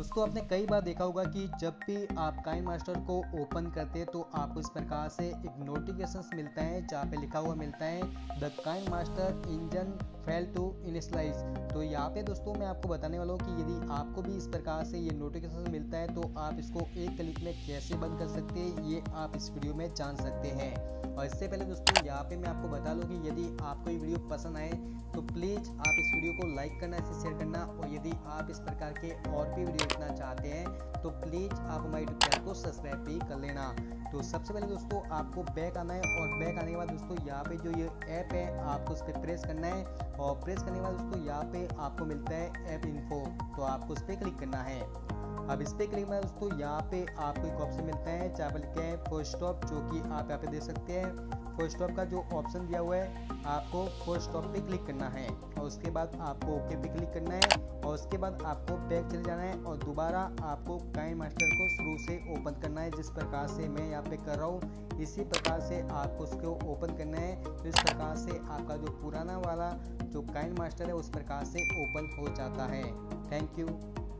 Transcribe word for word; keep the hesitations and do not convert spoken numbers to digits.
दोस्तों आपने कई बार देखा होगा कि जब भी आप काइन मास्टर को ओपन करते हैं तो आपको इस प्रकार से एक नोटिफिकेशन मिलता है जहाँ पे लिखा हुआ मिलता है the KineMaster engine fail to initialise. तो यहाँ पे दोस्तों मैं आपको बताने वाला हूँ कि यदि आपको भी इस प्रकार से ये नोटिफिकेशन मिलता है तो आप इसको एक क्लिक में कैसे बंद कर सकते हैं ये आप इस वीडियो में जान सकते हैं। और इससे पहले दोस्तों यहाँ पे मैं आपको बता दूँ कि यदि आपको ये वीडियो पसंद आए तो प्लीज़ आप इस वीडियो को लाइक करना, इसे शेयर करना, और यदि आप इस प्रकार के और भी वीडियो देखना चाहते हैं तो प्लीज़ आप हमारे यूट्यूब चैनल को सब्सक्राइब भी कर लेना। तो सबसे पहले दोस्तों आपको बैक आना है और बैक आने के बाद दोस्तों यहाँ पे जो ये ऐप है आपको उस पर प्रेस करना है और प्रेस करने के बाद दोस्तों यहाँ पे आपको मिलता है ऐप इन्फो, तो आपको उस पर क्लिक करना है। अब इस पर क्लिक करना दोस्तों यहाँ पे आपको एक ऑप्शन मिलता है जहाँ पर लिखा है फुल स्टॉप, जो कि आप यहाँ पे देख सकते हैं। फुल स्टॉप का जो ऑप्शन दिया हुआ है आपको फुल स्टॉप पे क्लिक करना है और उसके बाद आपको ओके पे क्लिक करना है और उसके बाद आपको बैक चले जाना है और दोबारा आपको काइन मास्टर को शुरू से ओपन करना है। जिस प्रकार से मैं यहाँ पे कर रहा हूँ इसी प्रकार से आपको उसको ओपन करना है। तो इस प्रकार से आपका जो पुराना वाला जो काइन मास्टर है उस प्रकार से ओपन हो जाता है। Thank you.